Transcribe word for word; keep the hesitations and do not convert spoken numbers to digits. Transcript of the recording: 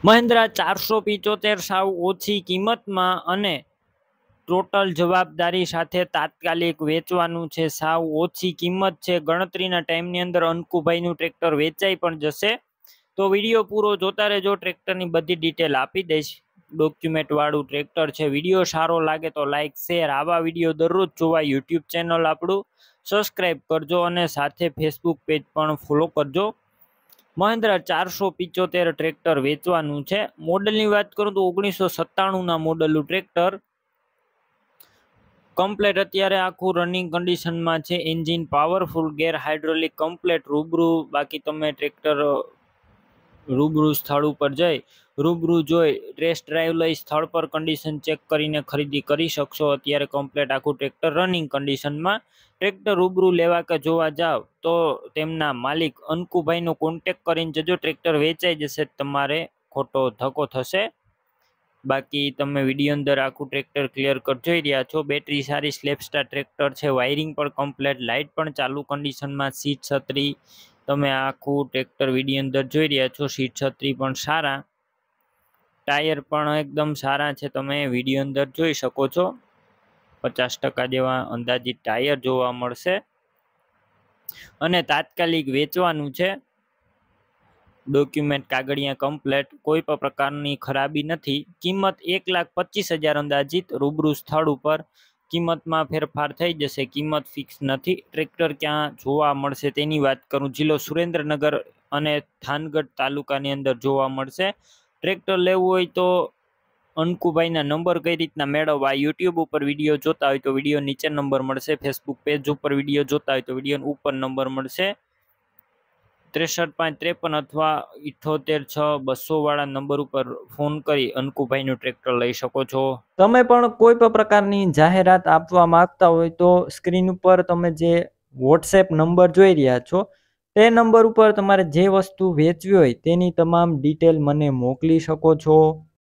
મહિન્દ્રા ચારસો પિચોતેર સાવ ઓછી કિંમતમાં અને ટોટલ જવાબદારી સાથે તાત્કાલિક વેચવાનું છે. સાવ ઓછી કિંમત છે. ગણતરીના ટાઈમની અંદર અંકુભાઈનું ટ્રેક્ટર વેચાઈ પણ જશે. તો વિડીયો પૂરો જોતા રહેજો. ટ્રેક્ટરની બધી ડિટેલ આપી દઈશ. ડોક્યુમેન્ટ વાળું ટ્રેક્ટર છે. વિડીયો સારો લાગે તો લાઈક શેર. આવા વિડીયો દરરોજ જોવા યુટ્યુબ ચેનલ આપણું સબસ્ક્રાઈબ કરજો અને સાથે ફેસબુક પેજ પણ ફોલો કરજો. મહિન્દ્રા ચારસો પિચોતેર ટ્રેક્ટર વેચવાનું છે. મોડલની વાત કરું તો ઓગણીસો સત્તાણુંના મોડલનું ટ્રેક્ટર કમ્પ્લેટ અત્યારે આખું રનિંગ કન્ડિશનમાં છે. Engine powerful, gear hydraulic complete. રૂબરૂ બાકી તમે ટ્રેક્ટર રૂબરૂ સ્થળ ઉપર જઈ રૂબરૂ જોઈ ટેસ્ટ ડ્રાઈવ લઈ સ્થળ પર કન્ડિશન ચેક કરીને ખરીદી કરી શકશો. અત્યારે કમ્પ્લેટ આખું ટ્રેક્ટર રનિંગ કન્ડિશનમાં. ટ્રેક્ટર રૂબરૂ લેવા કે જોવા જાવ તો તેમના માલિક અંકુભાઈનો કોન્ટેક કરીને જજો. ટ્રેક્ટર વેચાઈ જશે, તમારે ખોટો ધક્કો થશે. બાકી તમે વિડીયો અંદર આખું ટ્રેક્ટર ક્લિયર કટ જોઈ રહ્યા છો. બેટરી સારી, સ્લેપસ્ટાર ટ્રેક્ટર છે. વાયરિંગ પણ કમ્પ્લેટ, લાઇટ પણ ચાલુ કન્ડિશનમાં. સીટ છત્રી તમે આખું ટ્રેક્ટર વિડીયો અંદર જોઈ રહ્યા છો. સીટ છત્રી પણ સારા, ટાયર પણ એકદમ સારા છે. તમે વિડીયો અંદર જોઈ શકો છો. પચાસ ટકા જેવા અંદાજિત ટાયર જોવા મળશે અને તાત્કાલિક વેચવાનું છે. ડોક્યુમેન્ટ કાગળિયા કમ્પ્લેટ, કોઈ પણ પ્રકારની ખરાબી નથી. કિંમત એક લાખ પચીસ હજાર અંદાજિત. રૂબરૂ સ્થળ ઉપર કિંમતમાં ફેરફાર થઈ જશે. કિંમત ફિક્સ નથી. ટ્રેક્ટર ક્યાં જોવા મળશે તેની વાત કરું, જિલ્લો સુરેન્દ્રનગર અને થાનગઢ તાલુકાની અંદર જોવા મળશે. ટ્રેક્ટર લેવું હોય તો અંકુભાઈના નંબર કઈ રીતના મેળવવા, યુટ્યુબ ઉપર વિડીયો જોતા હોય તો વિડીયો નીચે નંબર મળશે. ફેસબુક પેજ ઉપર વિડીયો જોતા હોય તો વિડીયો ઉપર નંબર મળશે. ત્રેસઠ પાંચ ત્રેપન અથવા ઇઠોતેર છ બસો વાળા નંબર ઉપર ફોન કરી અંકુભાઈનું ટ્રેક્ટર લઈ શકો છો. તમે પણ કોઈ પણ પ્રકારની જાહેરાત આપવા માંગતા હોય તો સ્ક્રીન ઉપર તમે જે વોટ્સએપ નંબર જોઈ રહ્યા છો તે નંબર ઉપર તમારે જે વસ્તુ વેચવી હોય તેની તમામ ડિટેલ મને મોકલી શકો છો.